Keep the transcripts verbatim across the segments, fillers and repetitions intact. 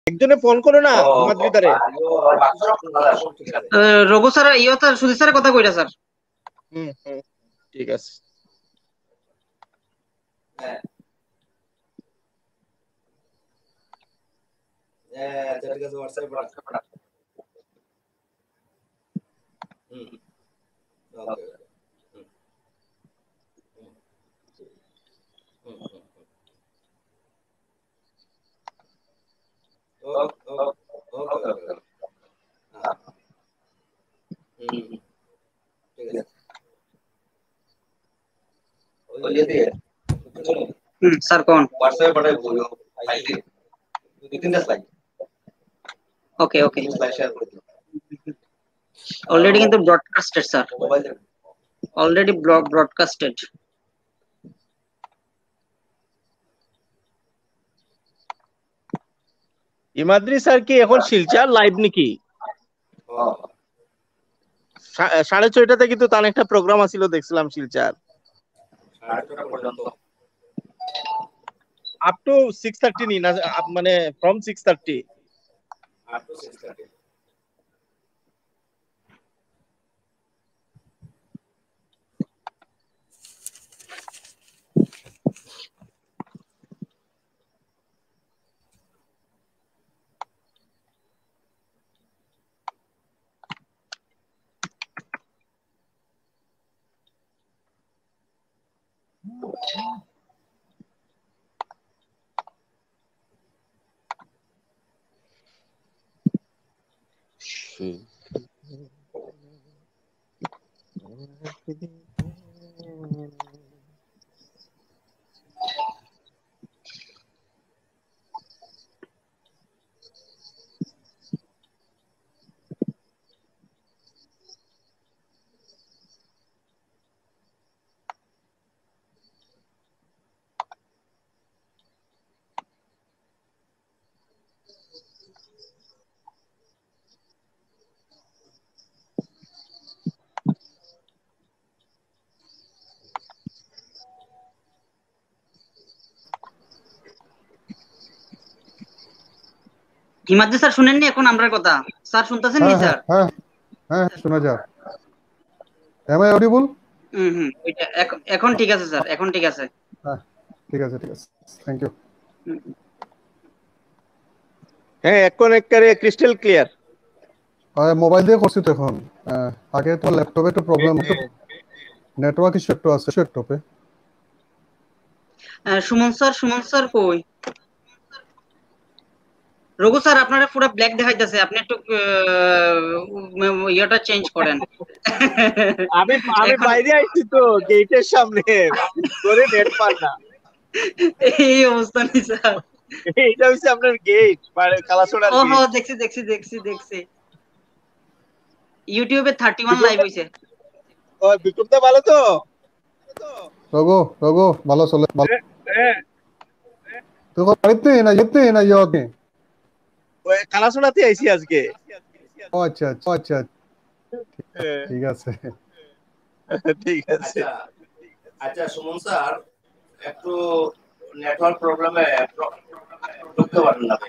একজনে ফোন করো না হিমাদ্রিদারে। রঘু স্যার ইয়ে স্যার সুধীর স্যারের কথা কইরা স্যার। হুম হুম ঠিক আছে। হ্যাঁ হ্যাঁ আচ্ছা ঠিক আছে হোয়াটসঅ্যাপে পাঠা। হুম ওকে হুম হুম হুম ওকে ওকে ওকে হ্যাঁ হুম ঠিক আছে ওই ইয়ে দিয়ে হুম স্যার কোন হোয়াটসঅ্যাপে পাঠাই বলো ফাইল দিয়ে দুই তিনটা slide. Okay okay slide share করে দিও অলরেডি কিন্তু ব্রডকাস্টেড স্যার, মোবাইল থেকে অলরেডি ব্রডকাস্টেড। হিমাদ্রি স্যার কি এখন শিলচর লাইভ নাকি? হ্যাঁ সাড়ে ছয়টাতে কিন্তু তার একটা প্রোগ্রাম আছিল দেখছিলাম শিলচর। সাড়ে ছটা পর্যন্ত আপ টু সিক্স থার্টি নি না মানে from six thirty up to six thirty. Himadri sir শুনেননি এখন আমরার কথা? স্যার শুনতেছেন নি স্যার? হ্যাঁ হ্যাঁ শোনা যায়। Am I audible? Hmm hmm ওইটা এখন ঠিক আছে স্যার, এখন ঠিক আছে। হ্যাঁ ঠিক আছে ঠিক আছে থ্যাংক ইউ। হ্যাঁ এখন একেবারে ক্রিস্টাল ক্লিয়ার। হ্যাঁ মোবাইল দিয়ে করছি তো এখন। আগে তো ল্যাপটপে একটু প্রবলেম হতো, নেটওয়ার্ক ইস্যু একটু আছে ল্যাপটপে। সুমন স্যার সুমন স্যার কই? রঘু স্যার আপনারা পুরো ব্ল্যাক দেখাইতেছে, আপনি একটু ইয়েটা চেঞ্জ করেন। আমি আমি বাইরে আইছি তো গেটের সামনে করে নেট পার না এই অবস্থা নি স্যার। এইটা হচ্ছে আপনার গেট কালাসোড়ার গেট। ওহো দেখছি দেখছি দেখছি দেখছি ইউটিউবে থার্টি ওয়ান লাইভ হইছে। ও বিক্রমদা ভালো তো? রঘু রঘু ভালো চলে ভালো। তো বাড়িতে না যেতে না ইয়ে ওই কালাসোড়াতে আইছি আজকে। ও আচ্ছা আচ্ছা আচ্ছা ঠিক আছে ঠিক আছে। আচ্ছা আচ্ছা সুমন স্যার একটু নেটওয়ার্ক প্রবলেমে ঢুকতে পারেন না।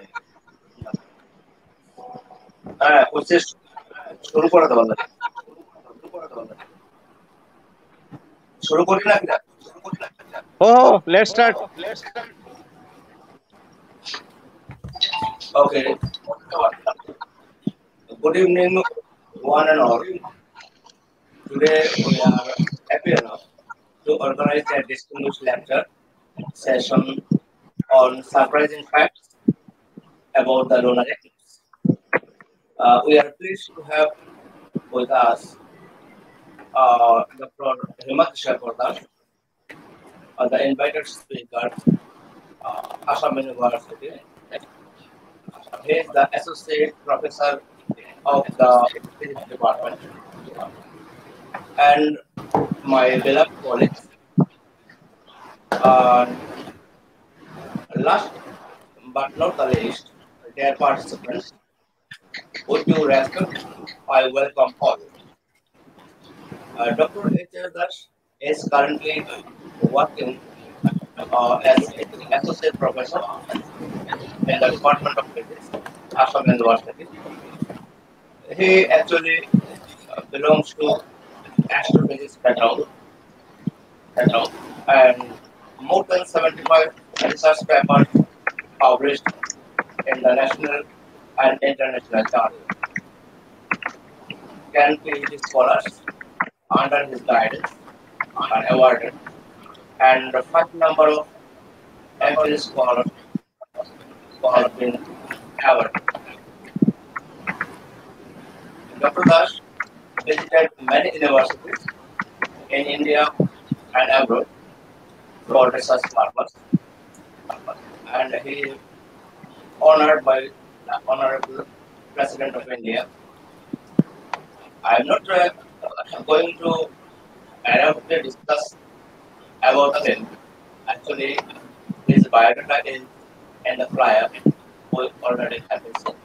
হ্যাঁ কোর্সেস শুরু করে দেওয়া লাগে। শুরু করি না কিনা? Oh let's start. Okay. Good evening, one and all. Today we are happy enough to organize a distinguished lecture session on surprising facts about the lunar eclipse. Uh, we are pleased to have with us uh, Doctor Himanshu Shakordas, uh, the invited speaker, uh, Assam University. He is the associate professor of the physics department. And my beloved colleagues. Uh, last but not the least, dear participants, with due respect, I welcome all. Uh, Doctor H R Das is currently working uh, as associate professor in the Department of Physics, Assam University. He actually uh, belongs to astrophysics background, background, and more than seventy-five research papers published in the national and international journals. ten PhD scholars under his guidance are awarded, and a fat number of M Phil scholars have been awarded. Doctor Das visited many universities in India and abroad for research purpose, and he is honored by the Honorable President of India. I am not uh, going to abruptly discuss about him. Actually, his biodata is in the flyer we already have been seen.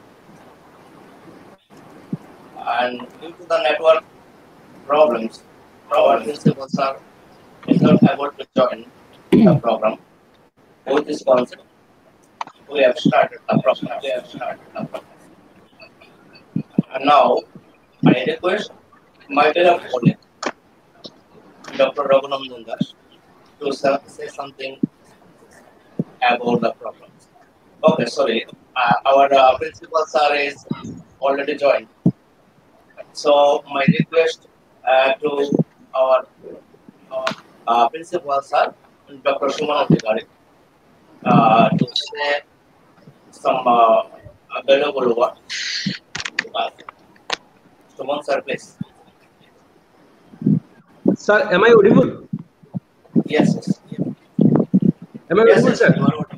And due to the network problems, our principals are not able to join the program. With this concept, we have started the program. We have started the program. And now, I request my beloved colleague, Doctor Raghunandan Das, to say something about the problems. Okay, sorry. Uh, our uh, principal sir is already joined. So my request uh, to our, our uh, principal sir, Doctor Suman Adhikari, uh, to say some uh, available words to us. Suman sir, please. Sir, am I audible? Yes, yes. Am I Yes, audible, yes, sir? you are audible.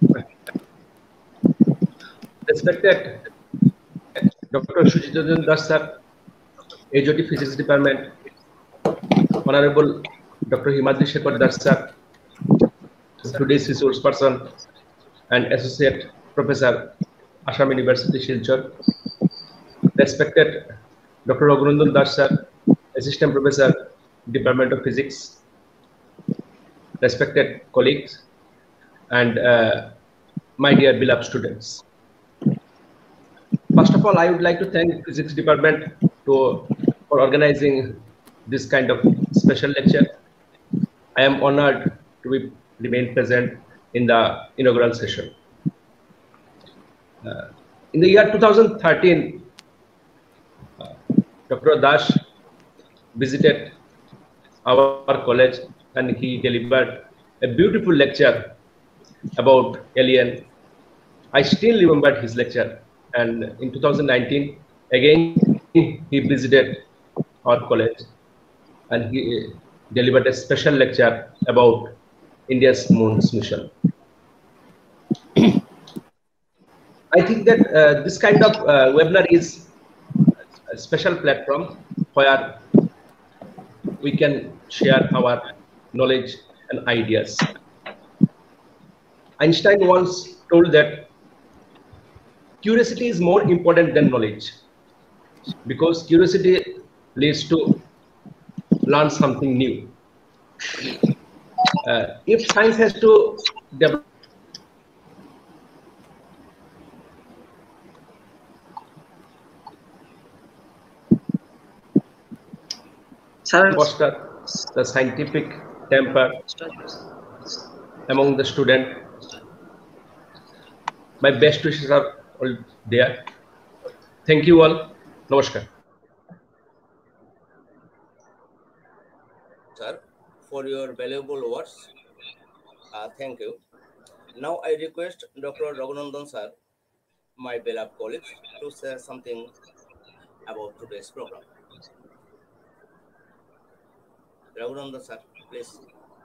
Respected Doctor Sujitendra Das sir, H O T Physics Department, Honorable Doctor Himadri Shekhar Das sir, today's resource person and Associate Professor, Assam University, Silchar, respected Doctor Raghunandan Das sir, Assistant Professor, Department of Physics, respected colleagues, and uh, my dear beloved students. First of all, I would like to thank Physics Department to, for organizing this kind of special lecture. I am honored to be, remain present in the inaugural session. Uh, in the year two thousand thirteen, uh, Doctor Das visited our college and he delivered a beautiful lecture about alien. I still remember his lecture, and in two thousand nineteen again he visited our college and he delivered a special lecture about India's moon's mission. I think that uh, this kind of uh, webinar is a special platform where we can share our knowledge and ideas. Einstein once told that curiosity is more important than knowledge, because curiosity leads to learn something new. Uh, if science has to develop foster the scientific temper among the student, my best wishes are all there. Thank you all. Namaskar. Sir, for your valuable words. Uh, thank you. Now I request Doctor Raghunandan sir, my beloved colleagues, to say something about today's program. Raghunandan sir, please.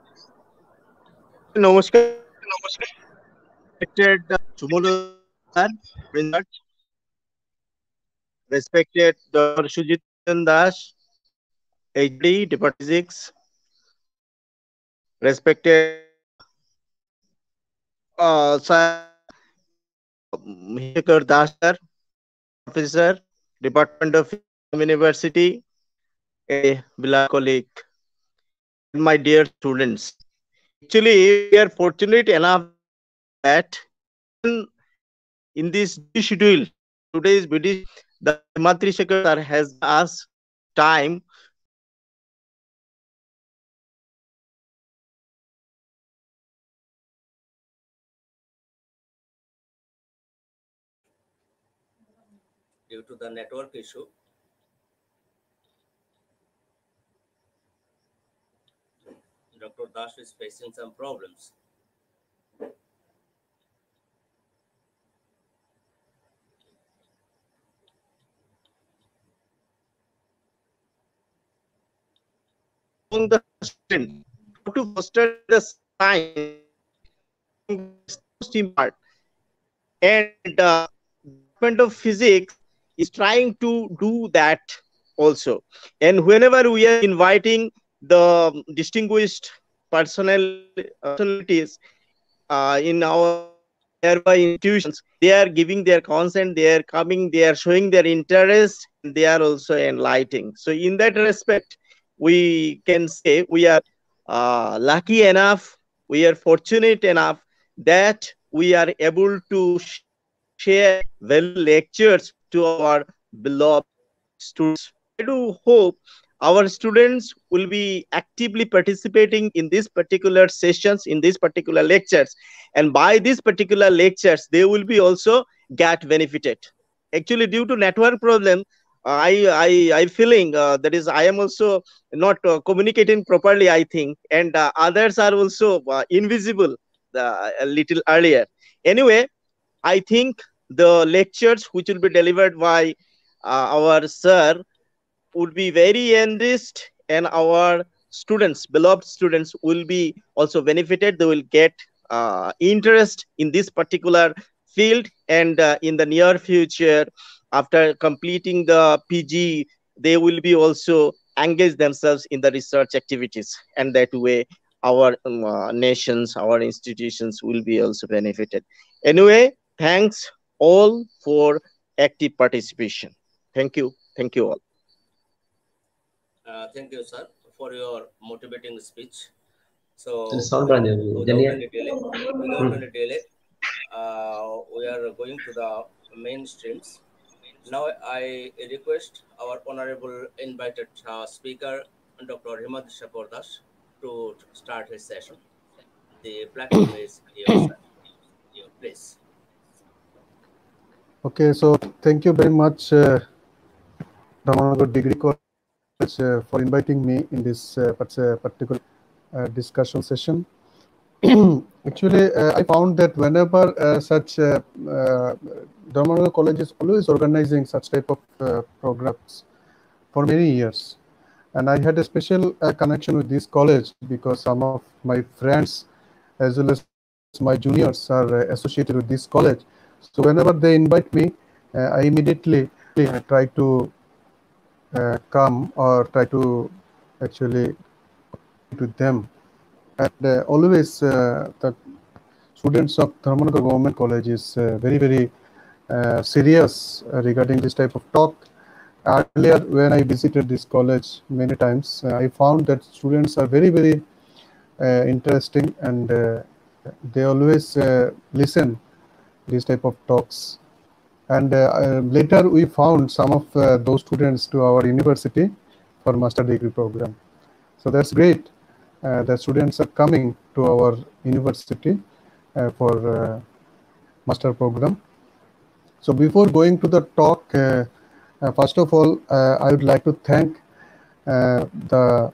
Namaskar. Respected Sumulu sir, respected Doctor Sujitendra Das, H D, Department of Physics, respected uh, Sir Shekhar Das sir, Professor, Department of University, a beloved colleague, and my dear students. Actually, we are fortunate enough that in this schedule, today's British, the Himatri Shekhar sir has us time due to the network issue. Doctor Dash is facing some problems. among the students, how to foster the science most important. And uh, Department of Physics is trying to do that also. And whenever we are inviting the distinguished personal personalities uh, in our nearby institutions, they are giving their consent, they are coming, they are showing their interest, and they are also enlightening. So in that respect, we can say we are uh, lucky enough, we are fortunate enough that we are able to share valuable lectures to our beloved students. I do hope our students will be actively participating in these particular sessions, in these particular lectures, and by these particular lectures, they will be also get benefited. Actually, due to network problem, I I I feeling uh, that is I am also not uh, communicating properly. I think, and uh, others are also uh, invisible uh, a little earlier. Anyway, I think the lectures which will be delivered by uh, our sir would be very enriched, and our students, beloved students, will be also benefited. They will get uh, interest in this particular field, and uh, in the near future, after completing the P G, they will be also engage themselves in the research activities, and that way our um, uh, nations, our institutions will be also benefited. Anyway, thanks all for active participation. Thank you. Thank you all. Uh, thank you, sir, for your motivating speech. So, Sound without, on without Daniel. any delay, without any delay, uh, we are going to the main streams. Now, I request our honorable invited uh, speaker, Doctor Himad Shapordas, to start his session. The platform is yours, sir. Please. Okay, so thank you very much, uh, Dharmanagar Degree College, uh, for inviting me in this uh, particular uh, discussion session. Actually, uh, I found that whenever uh, such uh, uh, Dharmanagar College is always organizing such type of uh, programs for many years, and I had a special uh, connection with this college because some of my friends as well as my juniors are uh, associated with this college. So whenever they invite me, uh, I immediately uh, try to uh, come or try to actually with them. And uh, always uh, the students of Dharmanagar Government College is uh, very, very uh, serious uh, regarding this type of talk. Earlier, when I visited this college many times, uh, I found that students are very, very uh, interesting, and uh, they always uh, listen these type of talks. And uh, uh, later we found some of uh, those students to our university for master degree program. So that's great. Uh, the students are coming to our university uh, for uh, master program. So before going to the talk, uh, uh, first of all, uh, I would like to thank uh, the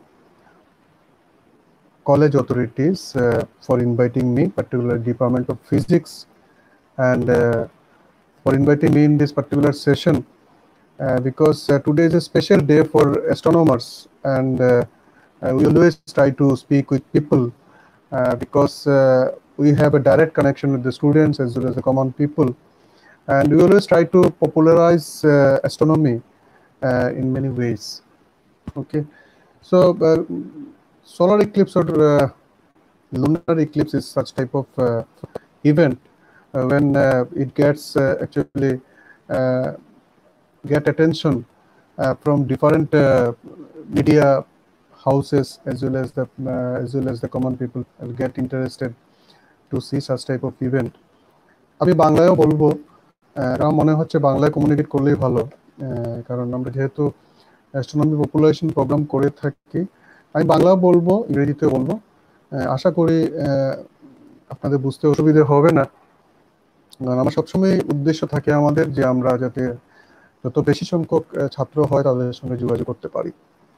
college authorities uh, for inviting me, particularly Department of Physics, and uh, for inviting me in this particular session, uh, because uh, today is a special day for astronomers, and uh, uh, we always try to speak with people uh, because uh, we have a direct connection with the students as well as the common people, and we always try to popularize uh, astronomy uh, in many ways. Okay, so uh, solar eclipse or uh, lunar eclipse is such type of uh, event uh, when uh, it gets uh, actually uh, get attention uh, from different uh, media houses as well as the uh, as well as the common people will get interested to see such type of event. আমি বাংলায়ও বলবো, আমার মনে হচ্ছে বাংলায় communicate করলেই ভালো, কারণ আমরা যেহেতু অ্যাস্ট্রোনমি পপুলেশন প্রোগ্রাম করে থাকি। আমি বাংলাও বলবো, ইংরেজিতেও বলবো। আশা করি আপনাদের বুঝতে অসুবিধা হবে না, কারণ আমার সবসময় উদ্দেশ্য থাকে আমাদের যে আমরা যাতে যত বেশি সংখ্যক ছাত্র হয় তাদের সঙ্গে যোগাযোগ করতে পারি।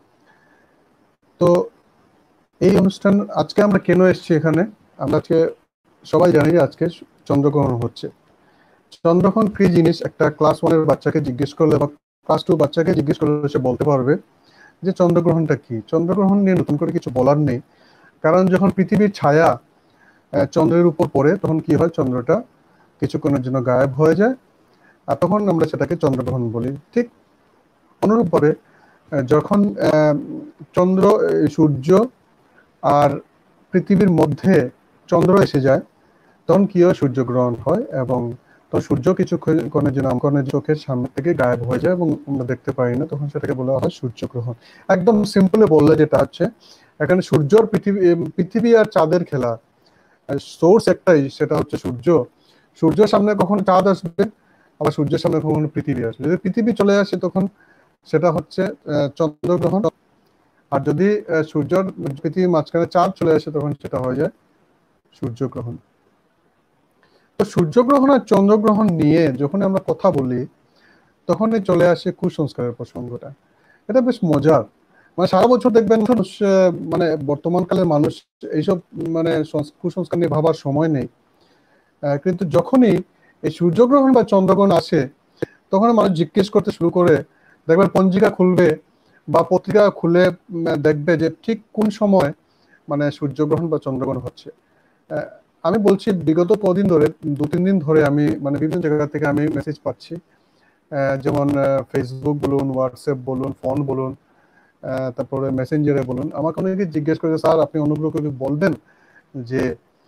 তো এই অনুষ্ঠান আজকে আমরা কেন এসেছি এখানে, আমরা আজকে সবাই জানি যে আজকে চন্দ্রগ্রহণ হচ্ছে। চন্দ্রগ্রহণ কি জিনিস একটা ক্লাস ওয়ানের বাচ্চাকে জিজ্ঞেস করলে বা ক্লাস টু বাচ্চাকে জিজ্ঞেস করলে সে বলতে পারবে যে চন্দ্রগ্রহণটা কি। চন্দ্রগ্রহণ নিয়ে নতুন করে কিছু বলার নেই, কারণ যখন পৃথিবীর ছায়া চন্দ্রের উপর পড়ে তখন কি হয়, চন্দ্রটা কিছুক্ষণের জন্য গায়েব হয়ে যায়, আর তখন আমরা সেটাকে চন্দ্রগ্রহণ বলি। ঠিক অনুরূপভাবে যখন চন্দ্র সূর্য আর পৃথিবীর মধ্যে চন্দ্র এসে যায় তখন কি হয়, সূর্যগ্রহণ হয়, এবং তো সূর্য কিছুক্ষণের জন্য আমাদের চোখের সামনে থেকে গায়েব হয়ে যায় এবং আমরা দেখতে পাই না, তখন সেটাকে বলা হয় সূর্যগ্রহণ। একদম সিম্পলে বললে যেটা হচ্ছে, এখানে সূর্যর পৃথিবী পৃথিবী আর চাঁদের খেলা, সোর্স একটাই, সেটা হচ্ছে সূর্য। সূর্যের সামনে কখন চাঁদ আসবে, আবার সূর্যের সামনে কখন পৃথিবী আসবে। যদি পৃথিবী চলে আসে তখন সেটা হচ্ছে চন্দ্রগ্রহণ, আর যদি সূর্যর পৃথিবীর মাঝখানে চাঁদ চলে আসে তখন সেটা হয়ে যায় সূর্যগ্রহণ। তো সূর্যগ্রহণ আর চন্দ্রগ্রহণ নিয়ে যখন আমরা কথা বলি তখনই চলে আসে কুসংস্কারের প্রসঙ্গটা। এটা বেশ মজার, মানে সারা বছর দেখবেন মানুষ, মানে বর্তমান কালের মানুষ এইসব মানে কুসংস্কার নিয়ে ভাবার সময় নেই, কিন্তু যখনই এই সূর্যগ্রহণ বা চন্দ্রগ্রহণ আসে তখন মানুষ জিজ্ঞেস করতে শুরু করে। দেখবেন পঞ্জিকা খুলবে বা পত্রিকা খুলে দেখবে যে ঠিক কোন সময় মানে সূর্যগ্রহণ বা চন্দ্রগ্রহণ হচ্ছে। আমি বলছি বিগত কদিন ধরে, দু তিন দিন ধরে আমি মানে বিভিন্ন জায়গা থেকে আমি মেসেজ পাচ্ছি, যেমন ফেসবুক বলুন, হোয়াটসঅ্যাপ বলুন, ফোন বলুন, তারপরে মেসেঞ্জারে বলুন, আমাকে অনেকে জিজ্ঞেস করেছে স্যার আপনি অনুগ্রহ করে বলবেন যে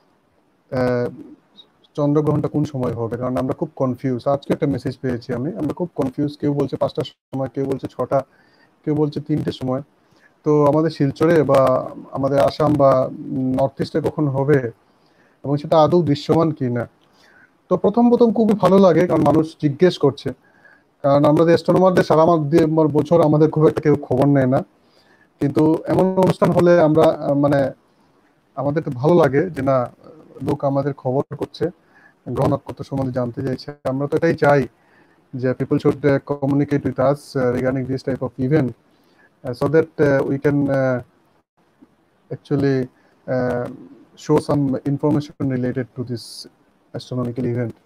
চন্দ্রগ্রহণটা কোন সময় হবে, কারণ আমরা খুব কনফিউজ। আজকে একটা মেসেজ পেয়েছি আমি, আমরা খুব কনফিউজ, কেউ বলছে পাঁচটার সময়, কেউ বলছে ছটা, কেউ বলছে তিনটের সময়। তো আমাদের শিলচরে বা আমাদের আসাম বা নর্থ ইস্টে কখন হবে এবং সেটা আদৌ দৃশ্যমান কি না। তো প্রথম প্রথম খুবই ভালো লাগে, কারণ মানুষ জিজ্ঞেস করছে, কারণ আমাদের অ্যাস্ট্রোনমারদের সারা বছর আমাদের খুব একটা কেউ খবর নেয় না, কিন্তু এমন অনুষ্ঠান হলে আমরা মানে আমাদের তো ভালো লাগে যে না, লোক আমাদের খবর করছে, গ্রহ নক্ষত্র সম্বন্ধে জানতে চাইছে। আমরা তো এটাই চাই যে people should uh, communicate with us uh, regarding this type of event uh, so that uh, we can uh, actually uh, show some information related to this astronomical event.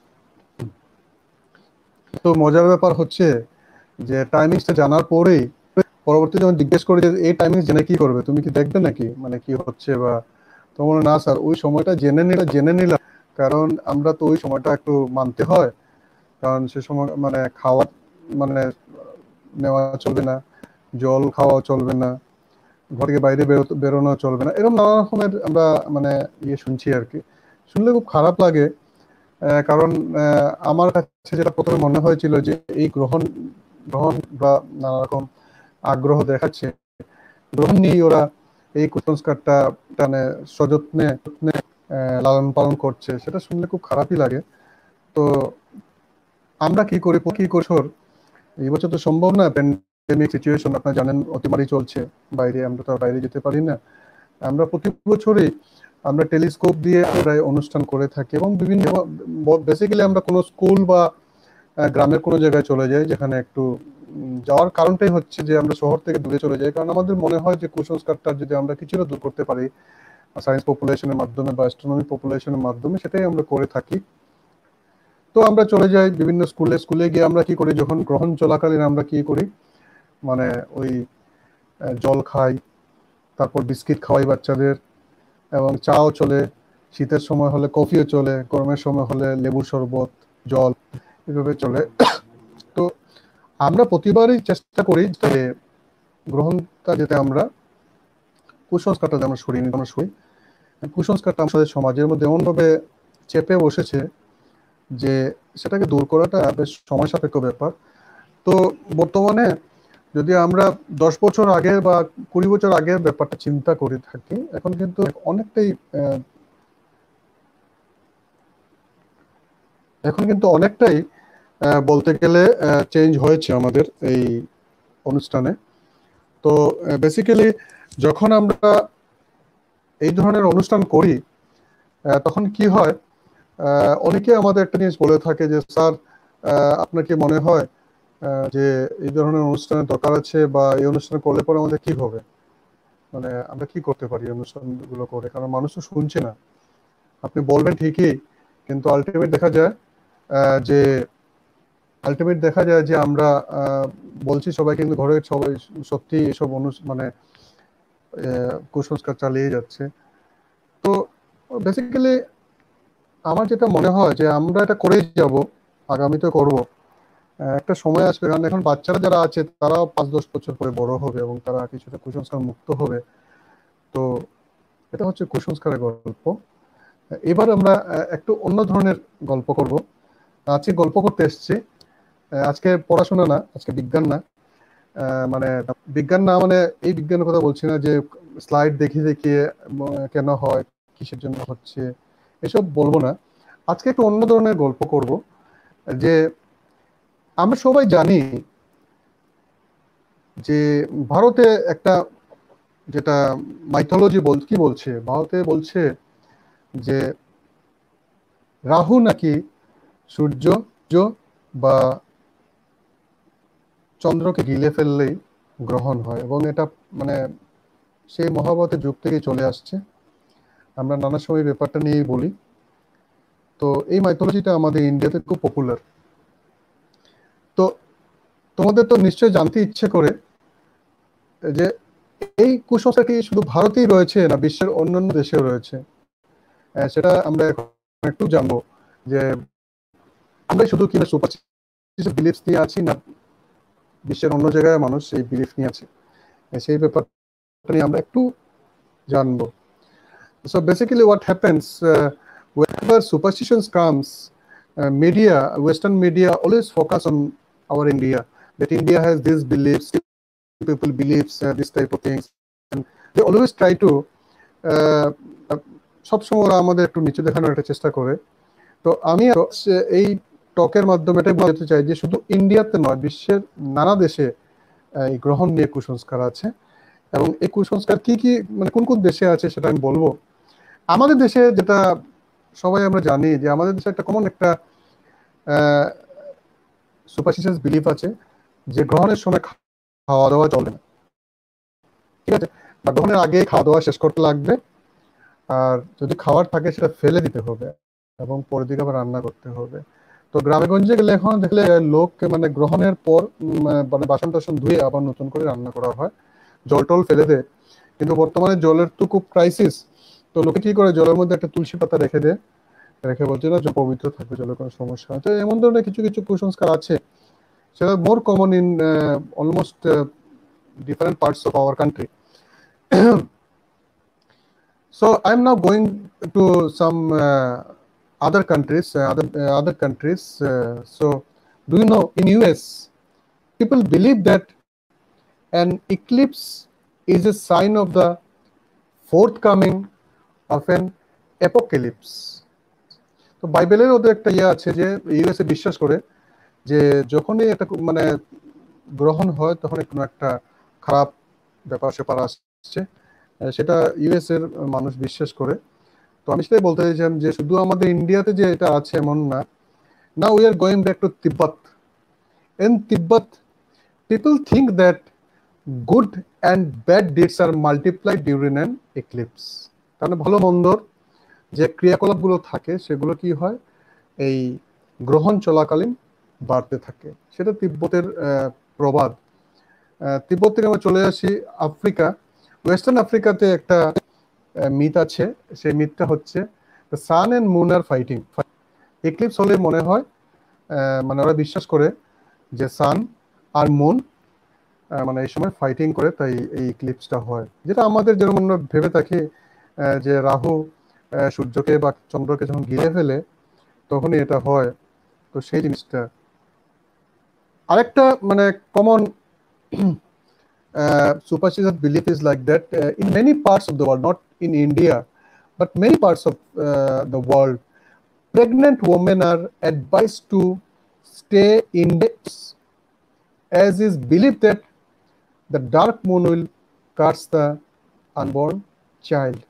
তো মজার ব্যাপার হচ্ছে যে টাইমিংসটা জানার পরেই পরবর্তী যখন জিজ্ঞেস করি যে এই টাইমিংস জেনে কি করবে, তুমি কি দেখবে নাকি, মানে কি হচ্ছে, বা তোমার না স্যার ওই সময়টা জেনে নিলাম জেনে নিলাম কারণ আমরা তো ওই সময়টা একটু মানতে হয়, কারণ সে সময় মানে খাওয়া মানে নেওয়া চলবে না, জল খাওয়া চলবে না, ঘর থেকে বাইরে বেরোনো চলবে না, এরকম নানা রকমের আমরা মানে ইয়ে শুনছি আর কি। শুনলে খুব খারাপ লাগে, কারণ আমার কাছে যেটা প্রথমে মনে হয়েছিল যে এই গ্রহণ গ্রহণ বা নানা রকম আগ্রহ দেখাচ্ছে, গ্রহণ নিয়ে ওরা এই কুসংস্কারটা মানে সযত্নে লালন পালন করছে, সেটা শুনলে খুব খারাপই লাগে। তো আমরা কি করি, কি বছর এই বছর তো সম্ভব না, প্যান্ডেমিক সিচুয়েশন আপনারা জানেন অতিমারি চলছে, বাইরে আমরা তো বাইরে যেতে পারি না। আমরা প্রতি বছরই আমরা টেলিস্কোপ দিয়ে আমরা অনুষ্ঠান করে থাকি এবং বিভিন্ন বেসিক্যালি আমরা কোনো স্কুল বা গ্রামের কোনো জায়গায় চলে যাই, যেখানে একটু যাওয়ার কারণটাই হচ্ছে যে আমরা শহর থেকে দূরে চলে যাই, কারণ আমাদের মনে হয় যে কুসংস্কারটা যদি আমরা কিছুটা দূর করতে পারি সায়েন্স পপুলেশনের মাধ্যমে বা অ্যাস্ট্রোনমি পপুলেশনের মাধ্যমে, সেটাই আমরা করে থাকি। তো আমরা চলে যাই বিভিন্ন স্কুলে, স্কুলে গিয়ে আমরা কি করি, যখন গ্রহণ চলাকালীন আমরা কি করি, মানে ওই জল খাই, তারপর বিস্কিট খাওয়াই বাচ্চাদের, এবং চাও চলে, শীতের সময় হলে কফিও চলে, গরমের সময় হলে লেবুর শরবত, জল, এভাবে চলে। তো আমরা প্রতিবারই চেষ্টা করি যে গ্রহণটা যাতে আমরা কুসংস্কারটা আমরা সরিয়ে নিতে আমরা সই। কুসংস্কারটা আমাদের সমাজের মধ্যে এমনভাবে চেপে বসেছে যে সেটাকে দূর করাটা বেশ সময় সাপেক্ষ ব্যাপার। তো বর্তমানে যদি আমরা দশ বছর আগে বা কুড়ি বছর আগে ব্যাপারটা চিন্তা করে থাকি, এখন কিন্তু অনেকটাই এখন কিন্তু অনেকটাই বলতে গেলে চেঞ্জ হয়েছে আমাদের এই অনুষ্ঠানে। তো বেসিক্যালি যখন আমরা এই ধরনের অনুষ্ঠান করি তখন কি হয়, অনেকে আমাদের একটা জিনিস বলে থাকে যে স্যার আপনার কি মনে হয় যে এই ধরনের অনুষ্ঠানের দরকার আছে, বা এই অনুষ্ঠান করলে পরে আমাদের কি হবে, মানে আমরা কি করতে পারি অনুষ্ঠানগুলো করে, কারণ মানুষ তো শুনছে না। আপনি বলবেন ঠিকই, কিন্তু আলটিমেট দেখা যায় যে আলটিমেট দেখা যায় যে আমরা বলছি সবাই, কিন্তু ঘরে সবাই সত্যি এসব অনুষ্ঠান মানে কুসংস্কার চালিয়ে যাচ্ছে। তো বেসিক্যালি আমার যেটা মনে হয় যে আমরা এটা করেই যাব, আগামীতে করব, একটা সময় আসবে, কারণ এখন বাচ্চারা যারা আছে তারাও পাঁচ দশ বছর পরে বড় হবে এবং তারা কিছুটা কুসংস্কার মুক্ত হবে। তো এটা হচ্ছে কুসংস্কারের গল্প। এবার আমরা একটু অন্য ধরনের গল্প করব। আজকে গল্প করতে এসেছি, আজকে পড়াশোনা না, আজকে বিজ্ঞান না, মানে বিজ্ঞান না মানে এই বিজ্ঞানের কথা বলছি না যে স্লাইড দেখিয়ে দেখিয়ে কেন হয়, কিসের জন্য হচ্ছে, এসব বলবো না। আজকে একটু অন্য ধরনের গল্প করব। যে আমরা সবাই জানি যে ভারতে একটা যেটা মাইথোলজি বল কি বলছে, ভারতে বলছে যে রাহু নাকি সূর্য বা চন্দ্রকে গিলে ফেললেই গ্রহণ হয়, এবং এটা মানে সেই মহাভারতের যুগ থেকে চলে আসছে। আমরা নানা সময় ব্যাপারটা নিয়েই বলি। তো এই মাইথোলজিটা আমাদের ইন্ডিয়াতে খুব পপুলার। তো তোমাদের তো নিশ্চয়ই জানতে ইচ্ছে করে যে এই কুসংস্কারটি শুধু ভারতেই রয়েছে না বিশ্বের অন্যান্য দেশেও রয়েছে। সেটা আমরা একটু জানবো যে আমরা শুধু কিনা সুপারস্টিশিয়াস বিলিফস নিয়ে আছি, না বিশ্বের অন্য জায়গায় মানুষ এই বিলিফ নিয়ে আছে, সেই ব্যাপারটা নিয়ে আমরা একটু জানবো। So basically what happens uh, whenever superstitions comes, uh, media, Western media always focus on our India, that India has these beliefs, people believes uh, this type of things, and they always try to সব সময় আমাদের একটু নিচে দেখানোর একটা চেষ্টা করে। তো আমি এই টকের মাধ্যমে এটাই বলতে চাই যে শুধু ইন্ডিয়াতে নয়, বিশ্বের নানা দেশে এই গ্রহণ নিয়ে কুসংস্কার আছে, এবং এই কুসংস্কার কি কি মানে কোন কোন দেশে আছে সেটা আমি বলবো। আমাদের দেশে যেটা সবাই আমরা জানি যে আমাদের দেশে একটা কমন একটা সুপারস্টিশিয়াস বিলিফ আছে যে গ্রহণের সময় খাওয়া দাওয়া চলে না, ঠিক আছে, বা গ্রহণের আগে খাওয়া দাওয়া শেষ করতে লাগবে, আর যদি খাবার থাকে সেটা ফেলে দিতে হবে এবং পরের দিকে আবার রান্না করতে হবে। তো গ্রামে গঞ্জে গেলে এখন দেখলে লোককে মানে গ্রহণের পর মানে বাসন টাসন ধুয়ে আবার নতুন করে রান্না করা হয়, জল টল ফেলে দেয়। কিন্তু বর্তমানে জলের তো খুব ক্রাইসিস, তো লোকে কি করে জলের মধ্যে একটা তুলসী পাতা রেখে দেয়, রেখে বলছে না যে পবিত্র থাকবে, জলের কোনো সমস্যা হয়। তো এমন ধরনের কিছু কিছু কুসংস্কার আছে, সেটা more common in almost different parts of our country. So I'm now going to some uh, other countries, uh, other uh, other countries. Uh, so do you know in U S people believe that an eclipse is a sign of the forthcoming of an apocalypse. তো বাইবেলের ওদের একটা ইয়ে আছে যে USA বিশ্বাস করে যে যখনই একটা মানে গ্রহণ হয় তখন কোনো একটা খারাপ ব্যাপার স্যাপার আসছে, সেটা ইউএস এর মানুষ বিশ্বাস করে। তো আমি সেটাই বলতে চাইছিলাম যে শুধু আমাদের ইন্ডিয়াতে যে এটা আছে এমন না। Now we are going back to Tibet. In Tibet people think that good and bad deeds are multiplied during an eclipse. তাহলে ভালো মন্দর যে ক্রিয়াকলাপগুলো থাকে সেগুলো কি হয় এই গ্রহণ চলাকালীন বাড়তে থাকে। সেটা তিব্বতের প্রবাদ। তিব্বত থেকে আমরা চলে আসি আফ্রিকা। ওয়েস্টার্ন আফ্রিকাতে একটা মিথ আছে, সেই মিথটা হচ্ছে sun and moon are fighting. Eclipse হলে মনে হয় মানে ওরা বিশ্বাস করে যে সান আর মুন মানে এই সময় ফাইটিং করে, তাই এই এক্লিপসটা হয়। যেটা আমাদের যেরকম আমরা ভেবে থাকি যে রাহু সূর্যকে বা চন্দ্রকে যখন গিলে ফেলে তখনই এটা হয়, তো সেই জিনিসটা। আরেকটা মানে common uh, superstitious belief is like that uh, in many parts of the world, not in India, but many parts of uh, the world, pregnant women are advised to stay indoors, as is believed that the dark moon will curse the unborn child.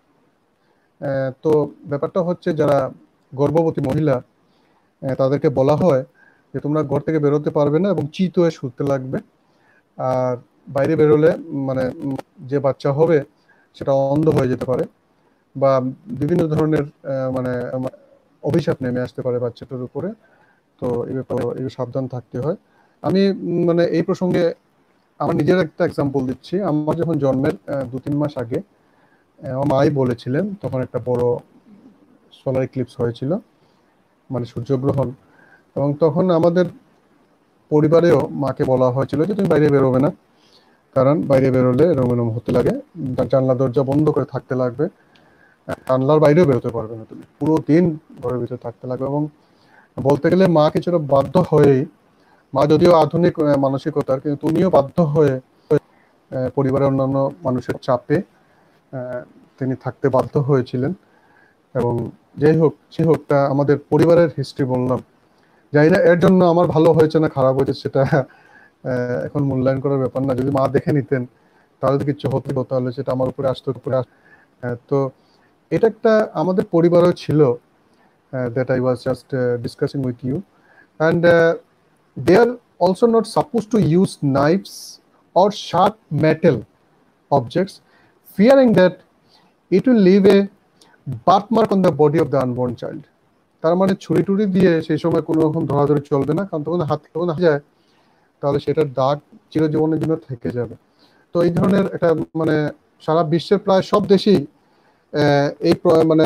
Uh, তো ব্যাপারটা হচ্ছে যারা গর্ভবতী মহিলা আহ, তাদেরকে বলা হয় যে তোমরা ঘর থেকে বেরোতে পারবে না এবং চিত হয়ে শুতে লাগবে, আর বাইরে বেরোলে মানে উম, যে বাচ্চা হবে সেটা অন্ধ হয়ে যেতে পারে বা বিভিন্ন ধরনের আহ, মানে আহ, অভিশাপ নেমে আসতে পারে বাচ্চাটার উপরে। তো এই ব্যাপারে এই সাবধান থাকতে হয়। আমি উম, মানে এই প্রসঙ্গে আমার নিজের একটা এক্সাম্পল দিচ্ছি। আমার যখন জন্মের আহ, দু তিন মাস আগে আহ, আমার মাই বলেছিলেন, তখন একটা বড় সোলার ইক্লিপস হয়েছিল, মানে সূর্যগ্রহণ, এবং তখন আমাদের পরিবারেও মাকে বলা হয়েছিল যে তুমি বাইরে বেরোবে না, কারণ বাইরে বেরোলে এরম এরম হতে লাগে, জানলা দরজা বন্ধ করে থাকতে লাগবে, জানলার বাইরেও বেরোতে পারবে না, তুমি পুরো দিন ঘরের ভিতরে থাকতে লাগবে। এবং বলতে গেলে মা কিছুটা বাধ্য হয়েই, মা যদিও আধুনিক আহ, মানসিকতার, কিন্তু তুমিও বাধ্য হয়ে আহ, পরিবারের অন্যান্য মানুষের চাপে আহ, তিনি থাকতে বাধ্য হয়েছিলেন। এবং যাই হোক সে হোক, তা আমাদের পরিবারের হিস্ট্রি বললাম, জানি না এর জন্য আমার ভালো হয়েছে না খারাপ হয়েছে সেটা আহ, এখন মূল্যায়ন করার ব্যাপার না। যদি মা দেখে নিতেন তাহলে তো কিছু হতো, তাহলে সেটা আমার উপরে আসতো উপরে আস- আহ, তো এটা একটা আমাদের পরিবারও ছিল, that I was just discussing with you. And they are also not supposed to use knives or sharp metal objects, fearing that it will leave a birthmark on the body of the unborn child. তার মানে ছুরি টুরি দিয়ে সেই সময় কোনো রকম ধরাধরি চলবে না, কারণ তখন হাত তখন হাত যায় তাহলে সেটার দাগ চিরজীবনের জন্য থেকে যাবে। তো এই ধরনের একটা মানে সারা বিশ্বের প্রায় সব দেশেই আহ, এই প্র- মানে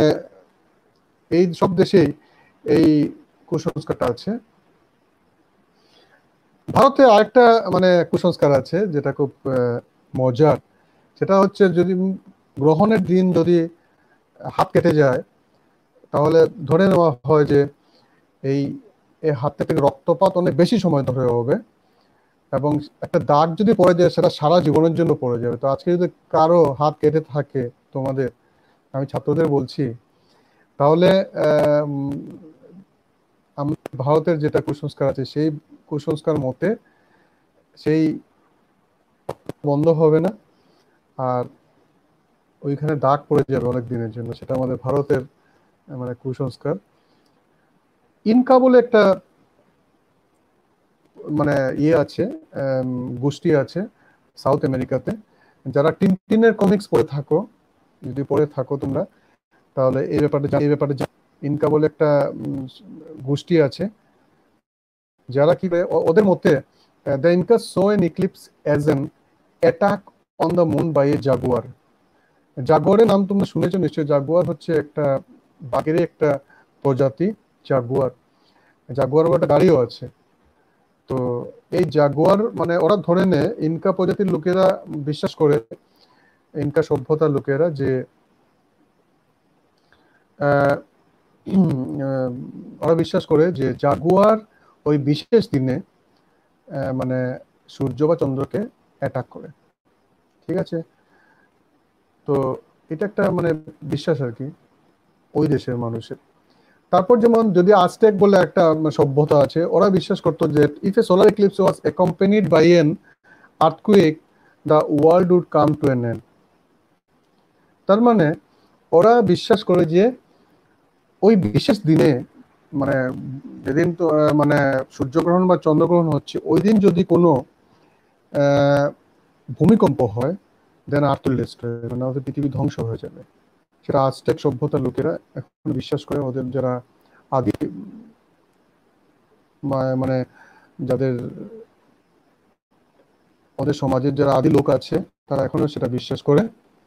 এই সব দেশেই এই কুসংস্কারটা আছে। ভারতে আরেকটা মানে কুসংস্কার আছে যেটা খুব আহ, মজার, সেটা হচ্ছে যদি উম গ্রহণের দিন যদি হাত কেটে যায় তাহলে ধরে নেওয়া হয় যে এই এই হাত থেকে রক্তপাত অনেক বেশি সময় ধরে হবে, এবং একটা দাগ যদি পড়ে যায় সেটা সারা জীবনের জন্য পড়ে যাবে। তো আজকে যদি কারো হাত কেটে থাকে তোমাদের, আমি ছাত্রদের বলছি, তাহলে আহ, উম, আমাদের ভারতের যেটা কুসংস্কার আছে সেই কুসংস্কার মতে সেই বন্ধ হবে না, আর ওইখানে দাগ পড়ে যাবে অনেক দিনের জন্য। সেটা আমাদের ভারতের আহ, মানে কুসংস্কার। ইনকা বলে একটা মানে ইয়ে আছে, আম, গোষ্ঠী আছে সাউথ আমেরিকাতে, যারা টিনটিনের কমিক্স পড়ে থাকো, যদি পড়ে থাকো তোমরা তাহলে এই ব্যাপারে জান- এই ব্যাপারে জান- ইনকা বলে একটা উম, গোষ্ঠী আছে, যারা কি করে, ও- ওদের মতে the Inca saw an eclipse as an attack on the moon by a jaguar. জাগুয়ারের নাম তোমরা শুনেছো নিশ্চয়ই। জাগুয়ার হচ্ছে একটা বাঘেরই একটা প্রজাতি, জাগুয়ার। জাগুয়ার বলে একটা গাড়িও আছে। তো এই জাগুয়ার মানে ওরা ধরে নেয়, ইনকা প্রজাতির লোকেরা বিশ্বাস করে, ইনকা সভ্যতার লোকেরা, যে আহ, উম, আহ, ওরা বিশ্বাস করে যে জাগুয়ার ওই বিশেষ দিনে আহ, মানে সূর্য বা চন্দ্রকে অ্যাটাক করে। ঠিক আছে, তো এটা একটা মানে বিশ্বাস আর কি ওই দেশের মানুষের। তারপর যেমন যদি আজটেক বলে একটা সভ্যতা আছে, ওরা বিশ্বাস করতো যে if a solar eclipse was accompanied by an earthquake the world would come to an end. তার মানে ওরা বিশ্বাস করে যে ওই বিশেষ দিনে মানে যেদিন তো আহ, মানে সূর্যগ্রহণ বা চন্দ্রগ্রহণ হচ্ছে ওই দিন যদি কোনো আহ, ভূমিকম্প হয়, দেন আর্থ উইল ডিস্ট্রয়, মানে আমাদের পৃথিবী ধ্বংস হয়ে যাবে। সেটা আজটেক সভ্যতার লোকেরা এখন বিশ্বাস করে। ওদের যারা আদি মা- মানে যাদের ওদের সমাজের যারা আদি লোক আছে তারা এখনো সেটা বিশ্বাস করে।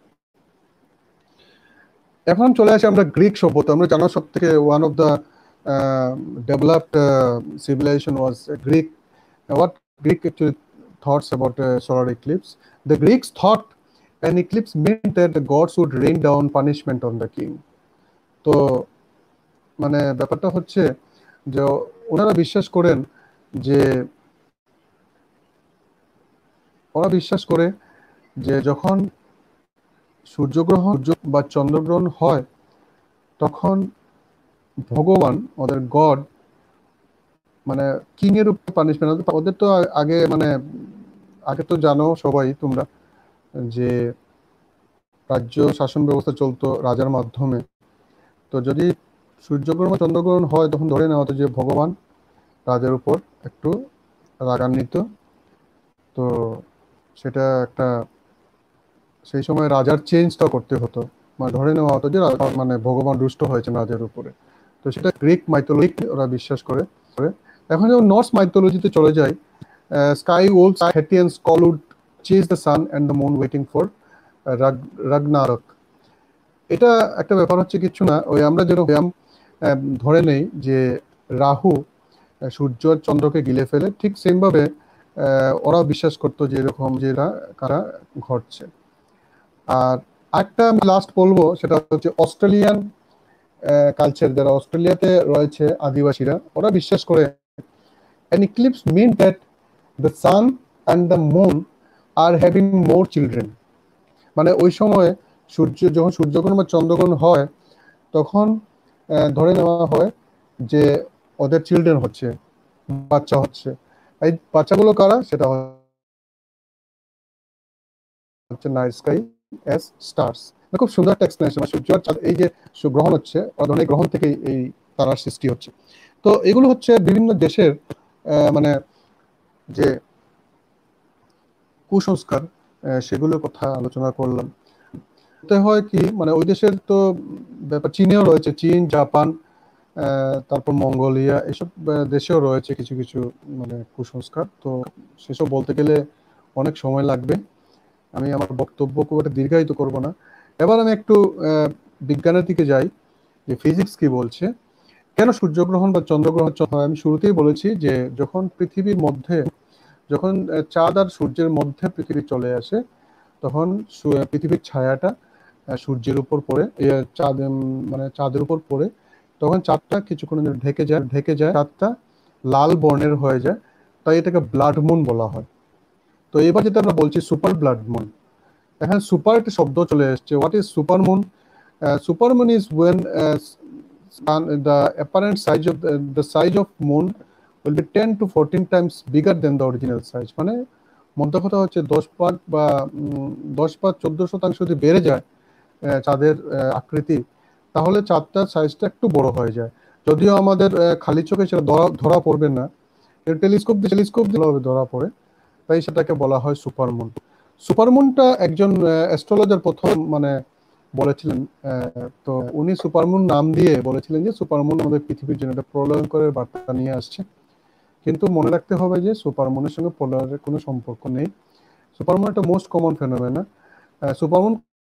এখন চলে আসে আমরা গ্রিক সভ্যতা। আমরা জানা সব থেকে one of the developed civilization was Greek. What Greek actually thoughts about uh, solar eclipse? The Greeks thought an eclipse meant that the gods would rain down punishment on the king. তো মানে ব্যাপারটা হচ্ছে যে ওনারা বিশ্বাস করেন যে ওরা বিশ্বাস করে যে যখন সূর্যগ্রহণ বা চন্দ্রগ্রহণ হয় তখন ভগবান ওদের গড মানে কিং এর উপর পানিশমেন্ট, ওদের তো আগে মানে আগে তো জানো সবাই তোমরা যে রাজ্য শাসন ব্যবস্থা চলতো রাজার মাধ্যমে। তো যদি সূর্যগ্রহণ বা চন্দ্রগ্রহণ হয় তখন ধরে নেওয়া হতো যে ভগবান রাজার উপর একটু রাগান্বিত। তো সেটা একটা সেই সময় রাজার চেঞ্জটা করতে হতো, মানে ধরে নেওয়া হতো যে মানে ভগবান রুষ্ট হয়েছেন রাজার উপরে। তো সেটা গ্রিক মাইথোলজি ওরা বিশ্বাস করে। এখন যখন নর্স মাইথোলজিতে চলে যায়, sky olds hatians could chase the sun and the moon waiting for Ragnarok. এটা একটা ব্যাপার হচ্ছে কিছু না, ওই আমরা যেরকম ধরে নেই যে রাহু সূর্য চন্দ্রকে গিলে ফেলে, ঠিক সেমভাবে ওরা বিশ্বাস করতো যে এরকম যে কারা ঘটছে। আর একটা আমি লাস্ট বলবো সেটা হচ্ছে অস্ট্রেলিয়ান কালচার, যারা অস্ট্রেলিয়াতে রয়েছে আদিবাসীরা, ওরা বিশ্বাস করে an eclipse means that the sun and the moon are having more children। মানে ওই সময় সূর্য যখন সূর্যগ্রহণ বা চন্দ্রগ্রহণ হয় তখন ধরে নেওয়া হয় যে ওদের চিলড্রেন হচ্ছে, বাচ্চা হচ্ছে। এই বাচ্চাগুলো কারা, সেটা হচ্ছে নাইট স্কাই অ্যাজ স্টার্স। খুব সুন্দর একটা এক্সপ্লেনেশন। সূর্য আর চাঁদ এই যে গ্রহণ হচ্ছে, ধরনের গ্রহণ থেকে এই তারার সৃষ্টি হচ্ছে। তো এগুলো হচ্ছে বিভিন্ন দেশের মানে যে কুসংস্কার, সেগুলোর কথা আলোচনা করলাম। এতে হয় কি মানে ওই দেশের তো ব্যাপার, চীনেও রয়েছে, চীন, জাপান, তারপর মঙ্গোলিয়া, এসব দেশেও রয়েছে কিছু কিছু মানে কুসংস্কার। তো সেসব বলতে গেলে অনেক সময় লাগবে, আমি আমার বক্তব্য খুব একটা দীর্ঘায়িত করব না। এবার আমি একটু বিজ্ঞানের দিকে যাই, যে ফিজিক্স কি বলছে, কেন সূর্যগ্রহণ বা চন্দ্রগ্রহণ হয়। আমি শুরুতেই বলেছি যে যখন পৃথিবীর মধ্যে, যখন চাঁদ আর সূর্যের মধ্যে পৃথিবী চলে আসে তখন পৃথিবীর ছায়াটা সূর্যের উপর পড়ে, চাঁদ মানে চাঁদের উপর পড়ে, তখন চাঁদটা কিছুক্ষণ ঢেকে যায় ঢেকে যায় চাঁদটা লাল বর্ণের হয়ে যায়, তাই এটাকে ব্লাড মুন বলা হয়। তো এবার যেটা আমরা বলছি সুপার ব্লাড মুন, এখানে সুপার একটা শব্দ চলে এসছে। What is super moon? Super moon is when the apparent size of the, the size of moon will be ten to fourteen times bigger than the original size। মানে মধ্য কথা হচ্ছে দশ পাঁচ বা দশ পাঁচ চোদ্দ শতাংশ যদি বেড়ে যায় চাঁদের আকৃতি, তাহলে চাঁদটার সাইজটা একটু বড় হয়ে যায়। যদিও আমাদের খালি চোখে সেটা ধরা ধরা পড়বে না, টেলিস্কোপ দিয়ে টেলিস্কোপ দিলে ধরা পড়ে, তাই সেটাকে বলা হয় সুপারমুন। সুপারমুনটা একজন অ্যাস্ট্রোলজার প্রথম মানে বলেছিলেন, তো উনি সুপারমুন নাম দিয়ে বলেছিলেন যে সুপারমুন আমাদের পৃথিবীর জন্য একটা প্রলয়ঙ্করের বার্তা নিয়ে আসছে। কিন্তু মনে রাখতে হবে যে সুপারমুনের সঙ্গে প্রলয়ের কোনো সম্পর্ক নেই। সুপারমুন একটা মোস্ট কমন ফেনোমেনা। সুপারমুন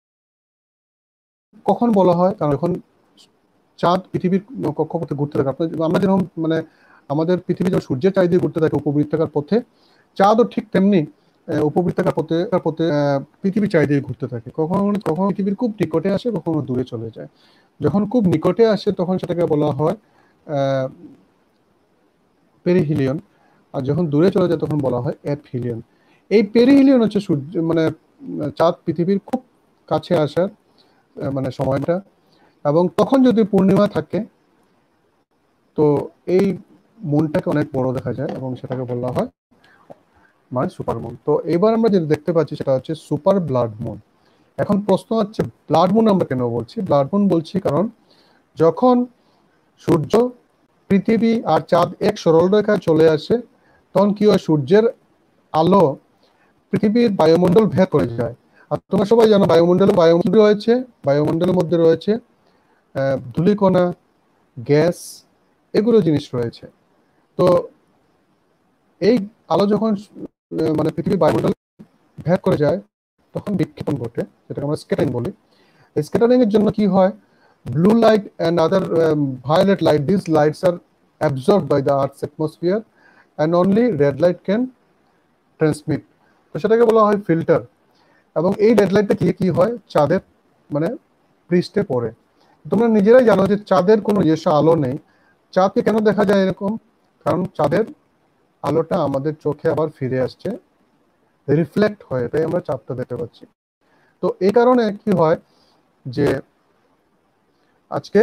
কখন বলা হয়? কারণ এখন চাঁদ পৃথিবীর কক্ষপথে ঘুরতে থাকে। আমরা যেরকম মানে আমাদের পৃথিবী যখন সূর্যের চারিদিকে ঘুরতে থাকে উপবৃত্তাকার পথে, চাঁদও ঠিক তেমনি উপবৃত্তাকার পথে পথে পৃথিবীর চারিদিকে ঘুরতে থাকে। কখনো কখনো পৃথিবীর খুব নিকটে আসে, কখনো দূরে চলে যায়। যখন খুব নিকটে আসে তখন সেটাকে বলা হয় আহ পেরিহিলিয়ন, আর যখন দূরে চলে যায় তখন বলা হয় অ্যাপহিলিয়ন। এই পেরিহিলিয়ন হচ্ছে সূর্য মানে চাঁদ পৃথিবীর খুব কাছে আসার মানে সময়টা, এবং তখন যদি পূর্ণিমা থাকে তো এই মুনটাকে অনেক বড় দেখা যায় এবং সেটাকে বলা হয় মানে সুপার মুন। তো এবার আমরা যেটা দেখতে পাচ্ছি সেটা হচ্ছে সুপার ব্লাড মুন। এখন প্রশ্ন হচ্ছে ব্লাড মুন আমরা কেন বলছি? ব্লাড মুন বলছি কারণ যখন সূর্য, পৃথিবী আর চাঁদ এক সরল রেখায় চলে আসে তখন কি হয়, সূর্যের আলো পৃথিবীর বায়ুমণ্ডল ভেদ করে যায়। আর তোমরা সবাই জানো বায়ুমণ্ডলে বায়ুমণ্ডল রয়েছে, বায়ুমণ্ডলের মধ্যে রয়েছে ধূলিকণা, গ্যাস, এগুলো জিনিস রয়েছে। তো এই আলো যখন মানে পৃথিবীর বায়ুমণ্ডল ভেদ করে যায় তখন বিক্ষেপণ ঘটে, যেটাকে আমরা স্ক্যাটারিং বলি। এই স্ক্যাটারিং এর জন্য কি হয়, blue light and other um, violet light, these lights are absorbed by the Earth's atmosphere and only red light can transmit। তো সেটাকে বলা হয় ফিল্টার। এবং এই রেড লাইটটা কি কি হয়, চাঁদের মানে পৃষ্ঠে পড়ে। তোমরা নিজেরাই জানো যে চাঁদের কোনো নিজস্ব আলো নেই। চাঁদকে কেন দেখা যায় এরকম? কারণ চাঁদের আলোটা আমাদের চোখে আবার ফিরে আসছে রিফ্লেক্ট হয়, তাই আমরা চাপটা দেখতে পাচ্ছি। তো এই কারণে কি হয় যে আজকে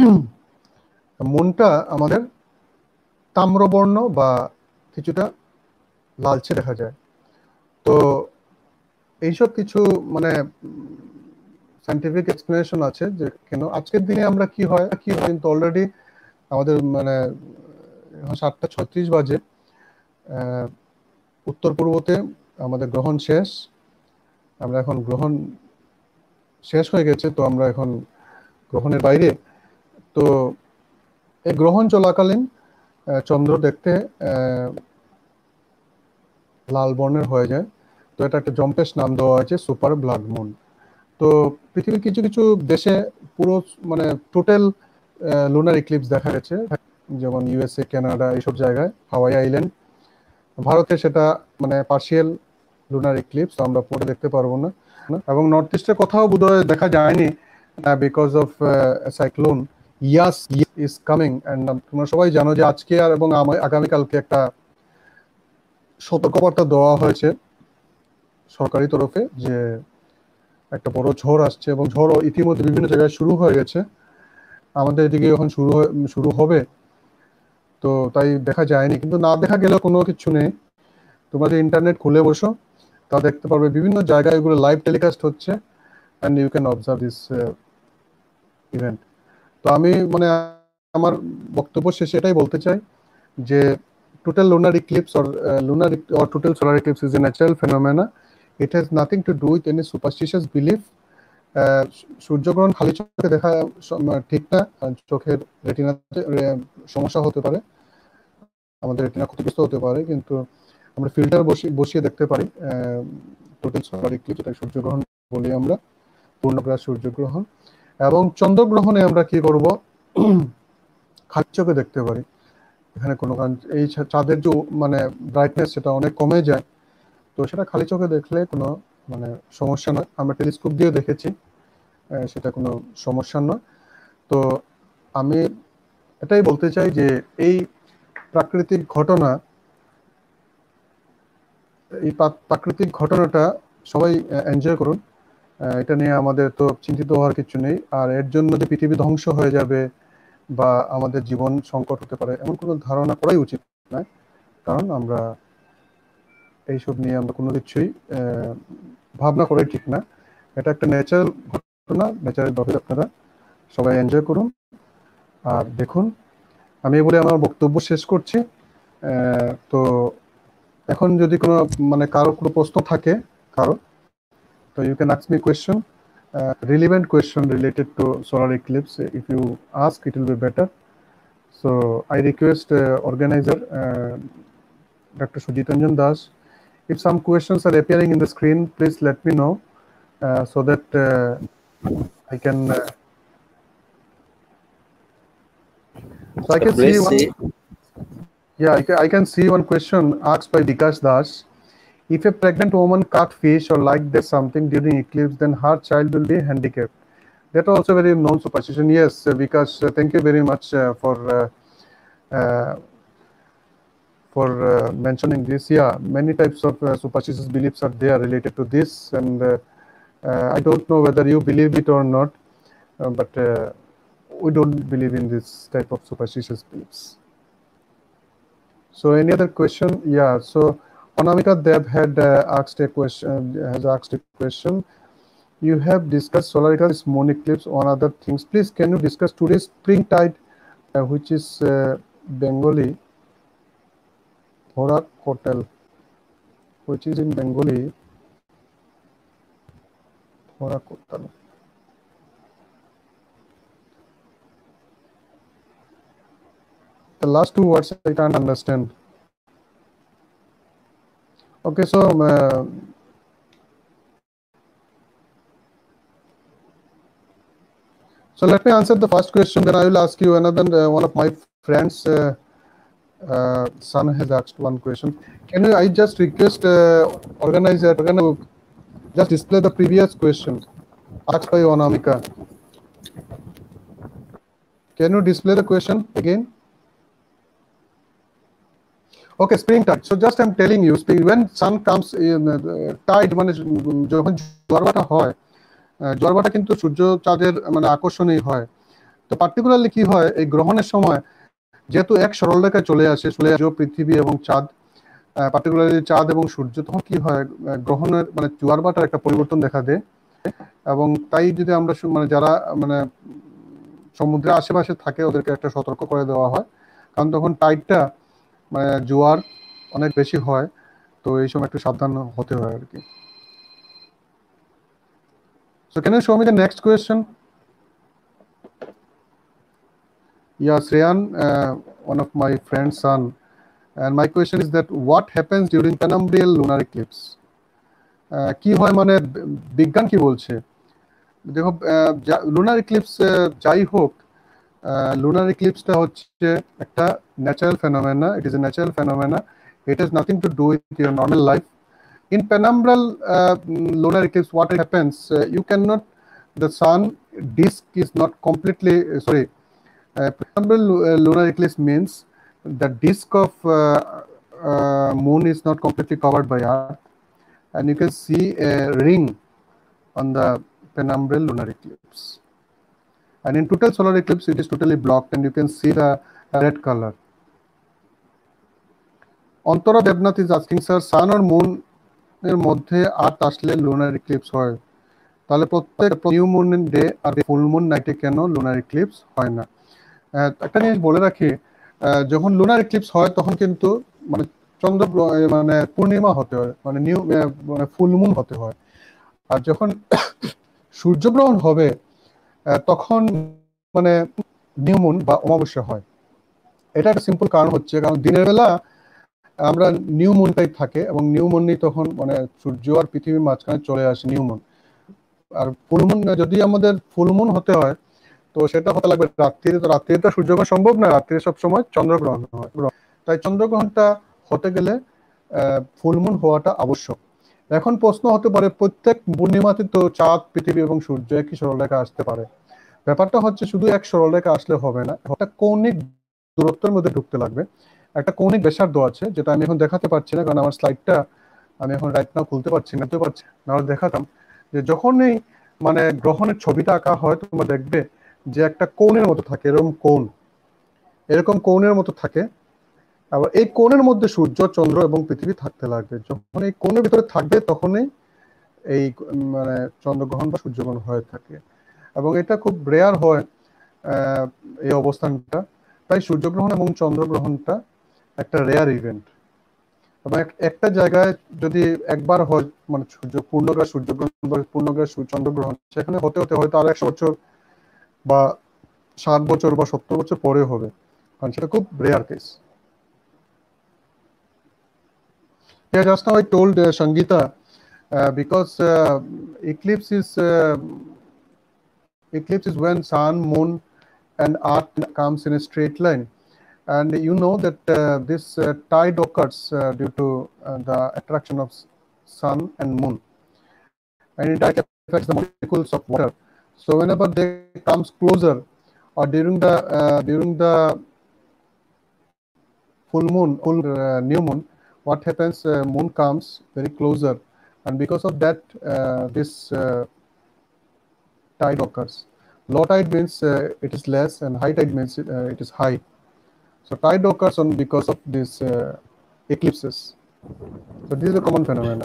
মনটা আমাদের তাম্রবর্ণ বা কিছুটা লালচে দেখা যায়। তো এইসব কিছু মানে সায়েন্টিফিক এক্সপ্লেনেশন আছে যে কেন আজকের দিনে আমরা কি হয় কি হয় কিন্তু অলরেডি আমাদের মানে সাতটা ছত্রিশ বাজে, উত্তর পূর্বতে আমাদের গ্রহণ শেষ, আমরা এখন গ্রহণ শেষ হয়ে গেছে, তো আমরা এখন গ্রহণের বাইরে। তো এই গ্রহণ চলাকালীন চন্দ্র দেখতে লাল বর্ণের হয়ে যায়। তো এটা একটা জম্পেশ নাম দেওয়া হয়েছে সুপার ব্লাড মুন। তো পৃথিবীর কিছু কিছু দেশে পুরো মানে টোটাল লুনার ইক্লিপস দেখা গেছে, যেমন ইউএসএ, কানাডা, এইসব জায়গায়, হাওয়াই আইল্যান্ড। ভারতে সেটা মানে পার্শিয়াল লুনার ইক্লিপস, আমরা পরে দেখতে পারবো না। এবং নর্থ ইস্টের কোথাও বোধহয় দেখা যায়নি because of cyclone Yaas is coming. And তোমরা সবাই জানো যে আজকে আর এবং আগামীকালকে একটা সতর্কবার্তা দেওয়া হয়েছে সরকারি তরফে যে একটা বড় ঝড় আসছে, এবং ঝড় ইতিমধ্যে বিভিন্ন জায়গায় শুরু হয়ে গেছে, আমাদের এদিকে এখন শুরু শুরু হবে। তো তাই দেখা যায়নি, কিন্তু না দেখা গেলেও কোনো কিছু নেই। তোমরা যে ইন্টারনেট খুলে বসো তা দেখতে পারবে বিভিন্ন জায়গায় এগুলো লাইভ টেলিকাস্ট হচ্ছে, and you can observe this event. তো আমি মানে আমার বক্তব্য শেষে এটাই বলতে চাই যে total lunar eclipse or uh, lunar or total solar eclipse is a natural phenomena. It has nothing to do with any superstitious belief. সূর্যগ্রহণ খালি চোখে দেখা ঠিক না, চোখের রেটিনাতে সমস্যা হতে পারে, আমাদের রেটিনা ক্ষতিগ্রস্ত হতে পারে, কিন্তু আমরা ফিল্টার বসিয়ে বসিয়ে দেখতে পারি টোটাল সোলার ইক্লিপস, যেটা সূর্যগ্রহণ বলি আমরা, পূর্ণগ্রাস সূর্যগ্রহণ। এবং চন্দ্রগ্রহণে আমরা কি করব, খালি চোখে দেখতে পারি। এখানে কোনো এই চাঁদের যে মানে ব্রাইটনেস সেটা অনেক কমে যায়, তো সেটা খালি চোখে দেখলে কোনো মানে সমস্যা নয়। আমরা টেলিস্কোপ দিয়ে দেখেছি, সেটা কোনো সমস্যা নয়। তো আমি এটাই বলতে চাই যে এই প্রাকৃতিক ঘটনা, এই প্রাকৃতিক ঘটনাটা সবাই এনজয় করুন। এটা নিয়ে আমাদের তো চিন্তিত হওয়ার কিছু নেই। আর এর জন্য যে পৃথিবী ধ্বংস হয়ে যাবে বা আমাদের জীবন সংকট হতে পারে এমন কোনো ধারণা করাই উচিত নয়, কারণ আমরা এইসব নিয়ে আমরা কোনো কিছুই ভাবনা করাই ঠিক না। এটা একটা ন্যাচারাল ঘটনা, ন্যাচারাল ভাবে আপনারা সবাই এনজয় করুন আর দেখুন। আমি বলে আমার বক্তব্য শেষ করছি। তো এখন যদি কোনো মানে কারো কোনো প্রশ্ন থাকে কারো, তো you can ask me question, relevant question related to solar eclipse. If you ask, it will be better. So I request uh, organizer uh, Doctor Sujitanjan Das, if some questions are appearing in the screen, please let me know uh, so that uh, I can uh, so I can see one, yeah I can, I can see one question asked by Dikash Das. If a pregnant woman cut fish or like that something during eclipse, then her child will be handicapped. That also very known superstition. Yes, because uh, thank you very much uh, for uh, uh, for uh, mentioning this. Yeah, many types of uh, superstitious beliefs are there related to this, and uh, uh, I don't know whether you believe it or not, uh, but uh, we don't believe in this type of superstitious beliefs. So any other question? Yeah, so Anamika Dev had uh, asked a question, has asked a question. You have discussed solar eclipse, moon eclipse, on other things. Please, can you discuss today's spring tide, uh, which is uh, Bengali, Horak Hotel, which is in Bengali, Horak Hotel. The last two words I can't understand. Okay, so uh, so let me answer the first question, then I will ask you another. Uh, one of my friends uh, uh, son has asked one question. Can you, I just request uh, organizer to just display the previous question asked by Anamika. Can you display the question again? Okay, spring tide. So just I'm telling you, spring, when sun comes in, uh, tide মানে যখন জোয়ার ভাটা হয়, জোয়ার ভাটা কিন্তু সূর্য চাঁদের মানে আকর্ষণই হয়। তো পার্টিকুলারলি কি হয় এই গ্রহণের সময়, যেহেতু এক সরল রেখায় চলে আসে চলে আসে পৃথিবী এবং চাঁদ, পার্টিকুলারলি চাঁদ এবং সূর্য, তখন কি হয় গ্রহণের মানে জোয়ার ভাটার একটা পরিবর্তন দেখা দেয়। এবং তাই যদি আমরা মানে যারা মানে সমুদ্রের আশেপাশে থাকে ওদেরকে একটা সতর্ক করে দেওয়া হয়, কারণ তখন টাইডটা মানে জোয়ার অনেক বেশি হয়, তো এই সময় একটু সাবধান হতে হয় আর কি। So can you show me the next question? Yeah, Shreyan, uh, one of my friend's son, and my question is that what happens during penumbral lunar eclipse? Uh, কি হয় মানে বিজ্ঞান কি বলছে? দেখো লুনার ইক্লিপস যাই হোক, লুনার ইক্লিপসটা হচ্ছে একটা natural phenomena, it is a natural phenomena, it has nothing to do with your normal life. In penumbral uh, lunar eclipse, what happens? Uh, you cannot, the sun disk is not completely, uh, sorry, uh, penumbral uh, lunar eclipse means the disk of uh, uh, moon is not completely covered by Earth, and you can see a ring on the penumbral lunar eclipse. And in total solar eclipse, it is totally blocked, and you can see the red color. Antara Devnath is asking, sir, sun or moon এর মধ্যে আর্থ আসলে lunar eclipse হয়, তাহলে প্রত্যেক new moon day আর full moon নাইটে কেন lunar eclipse হয় না? একটা জিনিস বলে রাখি, যখন লুনার ইক্লিপস হয় তখন কিন্তু মানে চন্দ্র মানে পূর্ণিমা হতে হয়, মানে নিউ মানে ফুল মুন হতে হয়। আর যখন সূর্যগ্রহণ হবে তখন মানে নিউ মুন বা অমাবস্যা হয়। এটা একটা সিম্পল কারণ হচ্ছে, কারণ দিনের বেলা আমরা নিউ মুনটাই থাকে এবং নিউ মুনই তখন মানে সূর্য আর পৃথিবীর মাঝখানে চলে আসে নিউ মুন। আর ফুল মুন যদি আমাদের ফুল মুন হতে হয় তো সেটা হতে লাগবে রাত্রিরে, তো রাত্রিরে তো সূর্যগ্রহণ সম্ভব না, রাত্রিরে সবসময় চন্দ্রগ্রহণ হয়। তাই চন্দ্রগ্রহণটা হতে গেলে ফুল মুন হওয়াটা আবশ্যক। এখন প্রশ্ন হতে পারে প্রত্যেক পূর্ণিমাতে তো চাঁদ পৃথিবী এবং সূর্য একই সরলরেখা আসতে পারে। ব্যাপারটা হচ্ছে শুধু এক সরলরেখা আসলে হবে না, একটা কৌণিক দূরত্বের মধ্যে ঢুকতে লাগবে। একটা কৌণিক ব্যাসার্ধ আছে যেটা আমি এখন দেখাতে পারছি না, কারণ আমার স্লাইডটা আমি এখন রাইট নাও খুলতে পারছি না, খুলতে পারছি না, দেখাতাম যে যখনই মানে গ্রহণের ছবিটা আঁকা হয় তোমরা দেখবে যে একটা কোণের মতো থাকে, এরকম কোণ, এরকম কোণের মতো থাকে। আবার এই কোণের মধ্যে সূর্য চন্দ্র এবং পৃথিবী থাকতে লাগবে। যখন এই কোণের ভিতরে থাকবে তখনই এই মানে চন্দ্রগ্রহণ বা সূর্যগ্রহণ হয়ে থাকে, এবং এটা খুব রেয়ার হয় এই অবস্থানটা। তাই সূর্যগ্রহণ এবং চন্দ্রগ্রহণটা একটা রেয়ার ইভেন্ট, এবং একটা জায়গায় যদি একবার হয় মানে সূর্য পূর্ণগ্রাস সূর্যগ্রহণ বা পূর্ণগ্রাস চন্দ্রগ্রহণ, সেখানে হতে হতে হয়তো আরো একশো বছর বা ষাট বছর বা সত্তর বছর পরে হবে, কারণ সেটা খুব rare case. Yeah, just now I told uh, Sangeeta uh, because uh, eclipse is uh, eclipse is when sun, moon, and earth comes in a straight line. And you know that uh, this uh, tide occurs uh, due to uh, the attraction of sun and moon, and it affects the molecules of water. So whenever they comes closer, or during the uh, during the full moon, full uh, new moon, what happens? Uh, moon comes very closer, and because of that, uh, this uh, tide occurs. Low tide means uh, it is less, and high tide means it, uh, it is high. So tide occurs on because of these uh, eclipses. So this is a common phenomenon.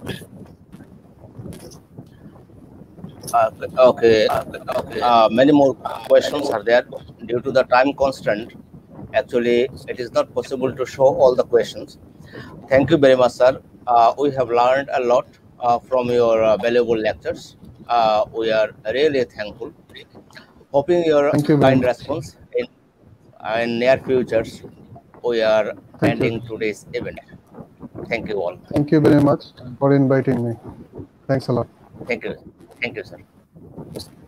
Uh, okay, uh, many more questions are there. Due to the time constraint, actually it is not possible to show all the questions. Thank you very much, sir. Uh, we have learned a lot uh, from your uh, valuable lectures. Uh, we are really thankful. Hoping your you kind response in in near futures. We are Thank ending you. today's event. Thank you all. Thank you very much for inviting me. Thanks a lot. Thank you. Thank you, sir.